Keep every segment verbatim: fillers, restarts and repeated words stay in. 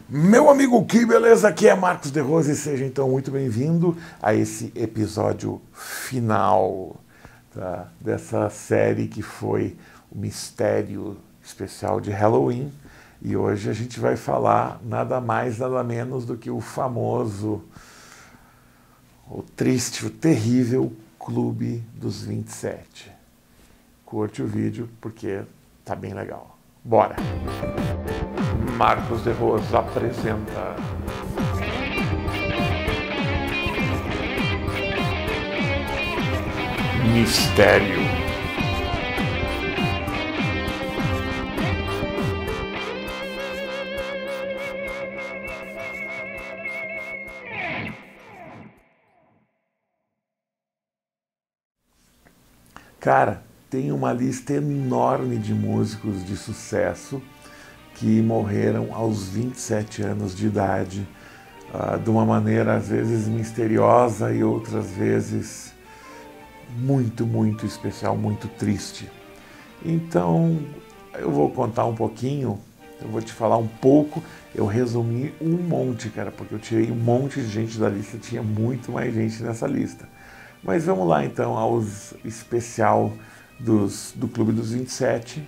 Meu amigo, que beleza? Aqui é Marcos de Rose e seja então muito bem-vindo a esse episódio final, tá? Dessa série que foi o mistério especial de Halloween. E hoje a gente vai falar nada mais, nada menos do que o famoso, o triste, o terrível Clube dos vinte e sete. Curte o vídeo porque tá bem legal. Bora! Marcos de Rose apresenta Mistério. Cara, tem uma lista enorme de músicos de sucesso que morreram aos vinte e sete anos de idade, uh, de uma maneira às vezes misteriosa e outras vezes muito, muito especial, muito triste. Então, eu vou contar um pouquinho, eu vou te falar um pouco, eu resumi um monte, cara, porque eu tirei um monte de gente da lista, tinha muito mais gente nessa lista. Mas vamos lá então aos especial dos, do Clube dos vinte e sete.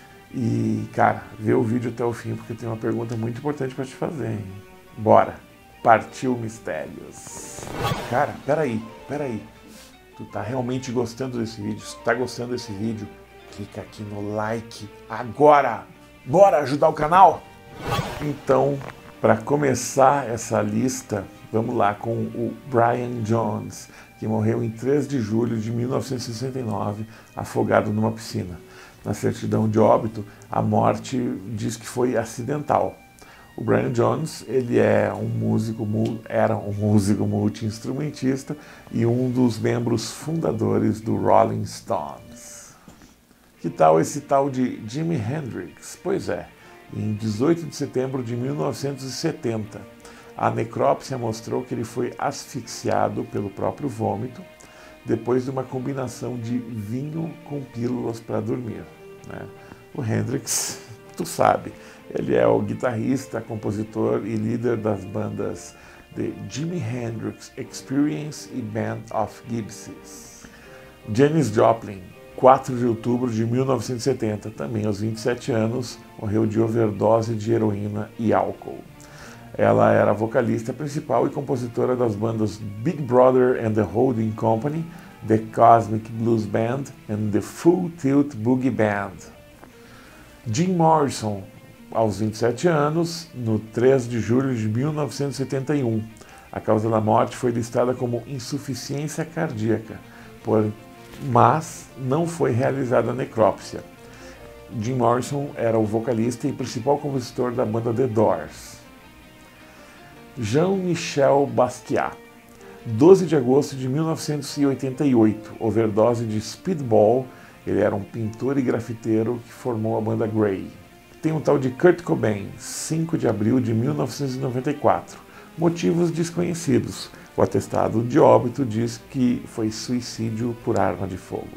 E, cara, vê o vídeo até o fim, porque tem uma pergunta muito importante para te fazer, hein? Bora! Partiu Mistérios! Cara, peraí, peraí. Tu tá realmente gostando desse vídeo? Se tu tá gostando desse vídeo, clica aqui no like agora! Bora ajudar o canal? Então, para começar essa lista, vamos lá com o Brian Jones, que morreu em três de julho de mil novecentos e sessenta e nove, afogado numa piscina. Na certidão de óbito, a morte diz que foi acidental. O Brian Jones, ele é um músico, era um músico multi-instrumentista e um dos membros fundadores do Rolling Stones. Que tal esse tal de Jimi Hendrix? Pois é, em dezoito de setembro de mil novecentos e setenta, a necrópsia mostrou que ele foi asfixiado pelo próprio vômito depois de uma combinação de vinho com pílulas para dormir, né? O Hendrix, tu sabe, ele é o guitarrista, compositor e líder das bandas The Jimi Hendrix Experience e Band of Gypsies. Janis Joplin, quatro de outubro de mil novecentos e setenta, também aos vinte e sete anos, morreu de overdose de heroína e álcool. Ela era vocalista principal e compositora das bandas Big Brother and the Holding Company, The Cosmic Blues Band and The Full Tilt Boogie Band. Jim Morrison, aos vinte e sete anos, no três de julho de mil novecentos e setenta e um. A causa da morte foi listada como insuficiência cardíaca, por, mas não foi realizada a necrópsia. Jim Morrison era o vocalista e principal compositor da banda The Doors. Jean-Michel Basquiat, doze de agosto de mil novecentos e oitenta e oito, overdose de Speedball. Ele era um pintor e grafiteiro que formou a banda Grey. Tem um tal de Kurt Cobain, cinco de abril de mil novecentos e noventa e quatro, motivos desconhecidos. O atestado de óbito diz que foi suicídio por arma de fogo.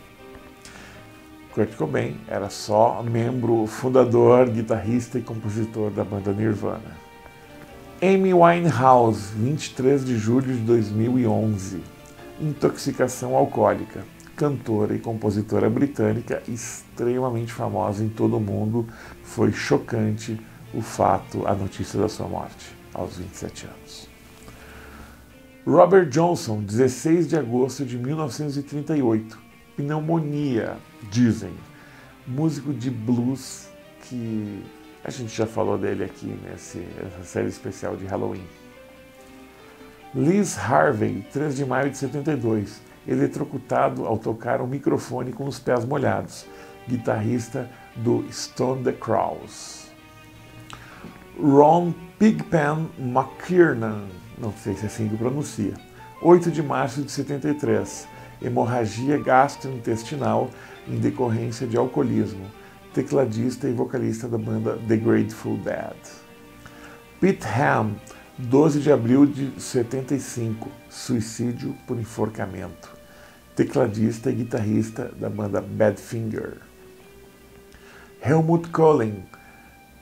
Kurt Cobain era só membro fundador, guitarrista e compositor da banda Nirvana. Amy Winehouse, vinte e três de julho de dois mil e onze. Intoxicação alcoólica. Cantora e compositora britânica extremamente famosa em todo o mundo. Foi chocante o fato, a notícia da sua morte, aos vinte e sete anos. Robert Johnson, dezesseis de agosto de mil novecentos e trinta e oito. Pneumonia, dizem. Músico de blues que a gente já falou dele aqui nessa série especial de Halloween. Liz Harvey, três de maio de setenta e dois, eletrocutado ao tocar um microfone com os pés molhados, guitarrista do Stone the Crows. Ron Pigpen McKiernan, não sei se é assim que pronuncia, oito de março de setenta e três, hemorragia gastrointestinal em decorrência de alcoolismo, tecladista e vocalista da banda The Grateful Dead. Pete Ham, doze de abril de setenta e cinco, suicídio por enforcamento, tecladista e guitarrista da banda Badfinger. Helmut Kohlen,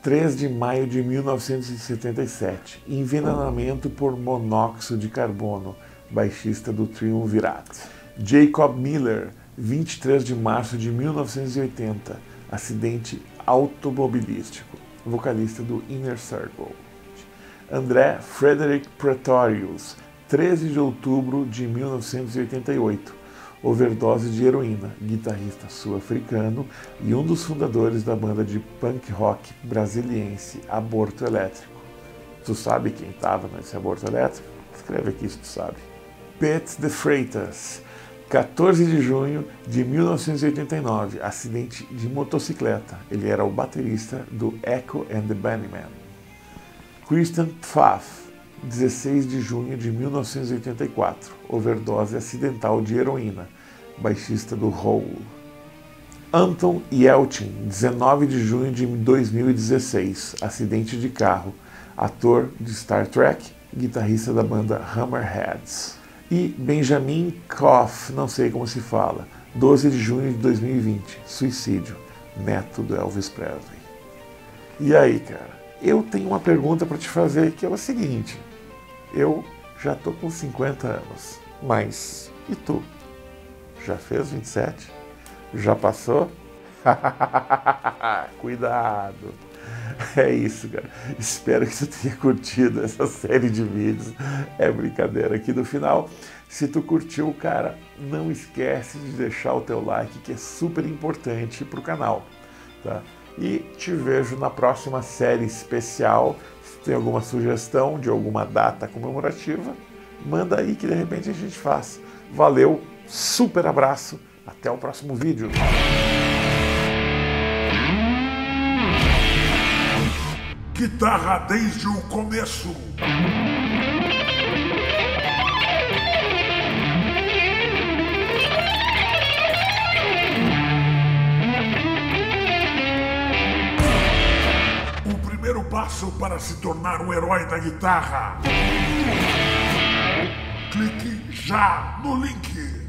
três de maio de mil novecentos e setenta e sete, envenenamento por monóxido de carbono, baixista do Triumvirate. Jacob Miller, vinte e três de março de mil novecentos e oitenta, acidente automobilístico, vocalista do Inner Circle. André Frederick Pretorius, treze de outubro de mil novecentos e oitenta e oito, overdose de heroína, guitarrista sul-africano e um dos fundadores da banda de punk rock brasiliense Aborto Elétrico. Tu sabe quem estava nesse Aborto Elétrico? Escreve aqui se tu sabe. Pete de Freitas, quatorze de junho de mil novecentos e oitenta e nove, acidente de motocicleta. Ele era o baterista do Echo and the Bunnymen. Christian Pfaff, dezesseis de junho de mil novecentos e oitenta e quatro, overdose acidental de heroína, baixista do Hole. Anton Yelchin, dezenove de junho de dois mil e dezesseis, acidente de carro, ator de Star Trek, guitarrista da banda Hammerheads. E Benjamin Koff, não sei como se fala, doze de junho de dois mil e vinte, suicídio, neto do Elvis Presley. E aí, cara? Eu tenho uma pergunta para te fazer, que é o seguinte: eu já tô com cinquenta anos, mas e tu? Já fez vinte e sete? Já passou? Cuidado! É isso, cara. Espero que você tenha curtido essa série de vídeos. É brincadeira aqui no final. Se tu curtiu, cara, não esquece de deixar o teu like, que é super importante pro canal, tá? E te vejo na próxima série especial. Se tem alguma sugestão de alguma data comemorativa, manda aí que de repente a gente faz. Valeu, super abraço, até o próximo vídeo. Guitarra desde o começo. Primeiro passo para se tornar um herói da guitarra. Clique já no link.